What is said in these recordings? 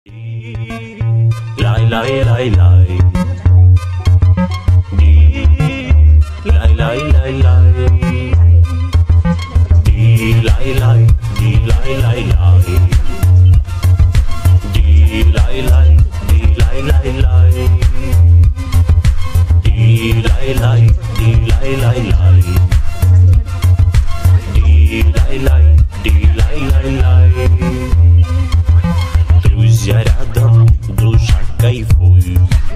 Lay lay lay lay. Lay lay lay lay. Lay lay, lay lay lay. Lay lay, lay lay lay. Lay lay, lay lay lay. Lay lay, lay lay lay. Друзья рядом, душа кайфуй.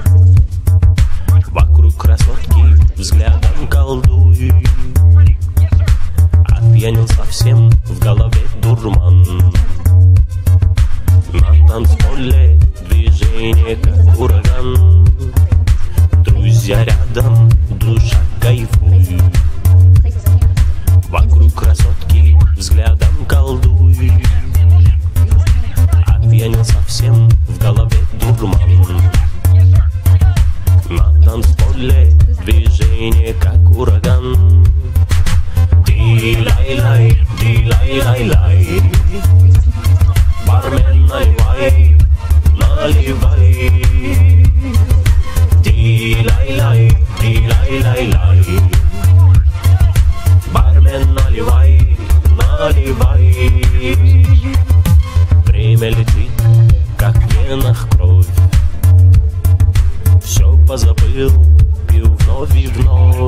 Вокруг красотки взглядом колдуй. Опьянел совсем, в голове дурман. На танцполе движение как ураган. Друзья рядом, душа кайфуй. Вокруг красотки взглядом колдуй. Опьянел совсем, в голове дурман. На танцполе движение как ураган. Ди-лай-лай, ди-лай-лай-лай. Бармен, наливай, наливай. Ди-лай-лай, ди-лай-лай-лай. Бармен, наливай, наливай. Время летит, как в венах кровь. Все позабыл, пью вновь и вновь.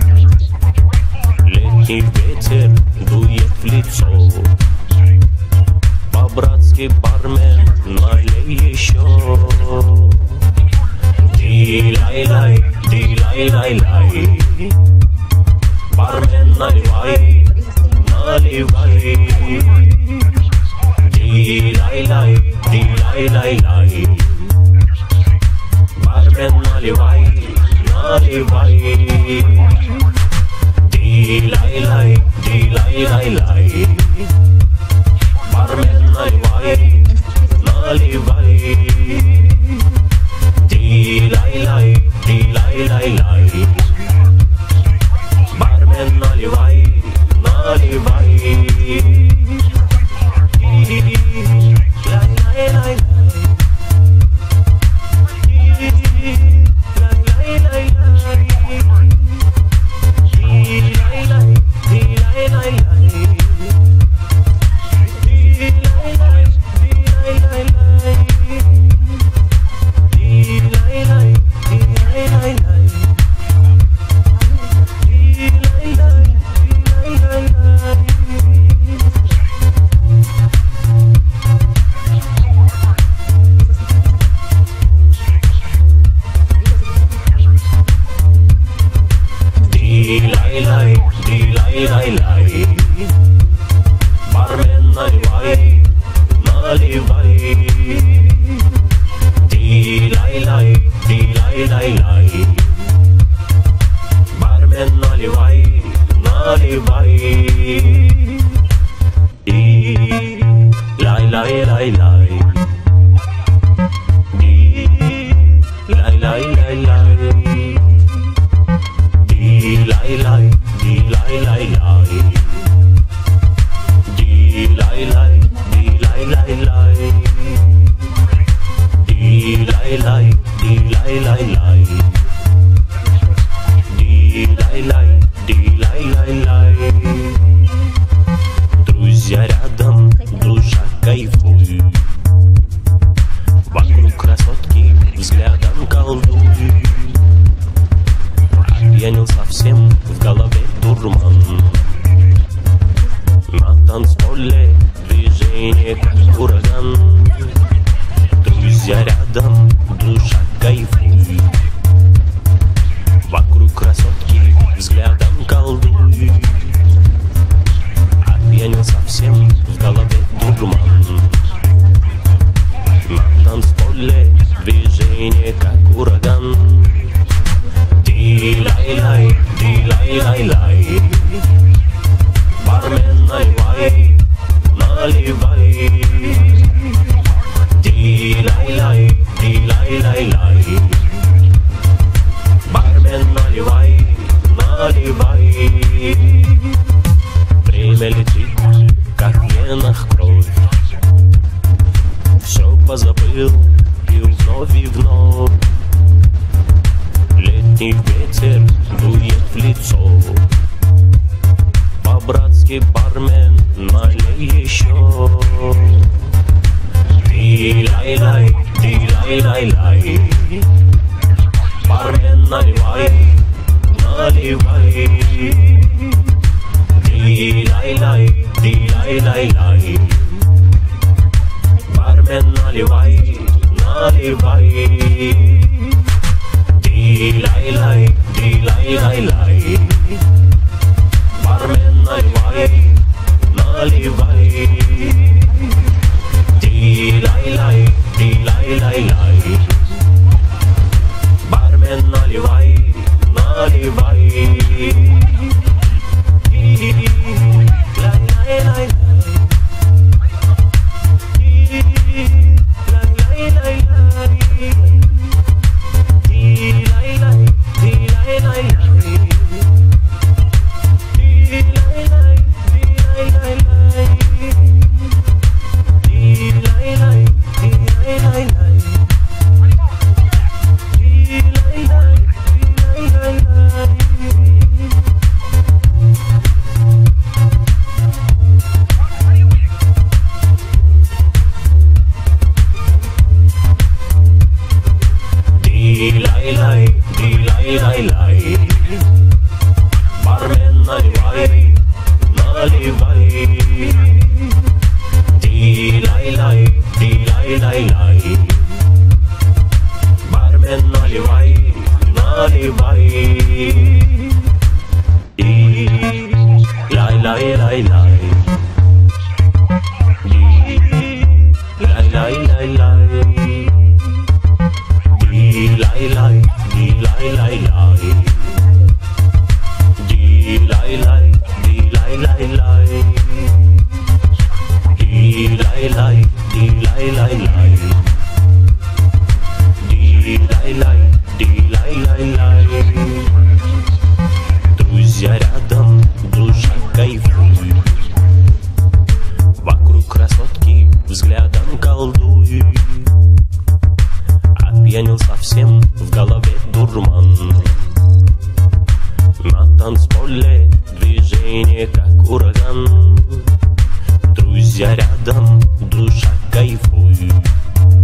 Летний ветер дует в лицо. По-братски, бармен, налей еще. Ди-лай-лай, ди-лай-лай-лай. Бармен, наливай, наливай. Ди-лай-лай, ди-лай-лай-лай. Бармен, наливай, наливай. Ди-лай-лай, ди-лай-лай-лай. Бармен, наливай, наливай. Ди-лай-лай, ди-лай-лай-лай. Бармен, наливай, наливай. Лай-лай-лай-лай. Друзья рядом, душа кайфуй. Вокруг красотки взглядом колдуй. Опьянел совсем, в голове дурман. На танцполе движение как ураган. Друзья рядом, душа кайфуй. Вокруг красотки взглядом колдуй. Опьянел совсем, в голове дурман. На танцполе движение как ураган. Ди-лай-лай, ди-лай-лай-лай. Бармен, наливай, наливай. Ди-лай-лай, ди-лай-лай-лай. Бармен, наливай, наливай. Время летит, как в венах кровь. Все позабыл, землю и вновь летний ветер дует в лицо. По-братски, бармен, налей еще. Ди-лай-лай, ди-лай-лай-лай. Бармен, наливай, наливай. Ди-лай-лай, ди-лай-лай-лай. Бармен, наливай, наливай. Ди-лай-лай, ди-лай-лай-лай. Бармен, наливай, наливай. Ди-лай-лай, ди-лай-лай-лай. Бармен, наливай, наливай. Ди-лай-лай-лай-лай. Ди-лай-лай, ди-лай-лай-лай. Бармен, наливай, наливай. Ди-лай-лай, ди-лай-лай-лай. Бармен, наливай, наливай. Ди-лай-лай-лай-лай. Ди-лай-лай-лай-лай. Ди-лай-лай, ди-лай-лай-лай. Ди-лай-лай, ди-лай-лай-лай. Ди-лай-лай, ди-лай-лай-лай. Ди-лай-лай, ди-лай-лай-лай. Друзья рядом, душа кайфует. Вокруг красотки взглядом колдует. Опьянел совсем, в голове дурман. На танцполе движение как ураган. Друзья рядом, душа кайфует.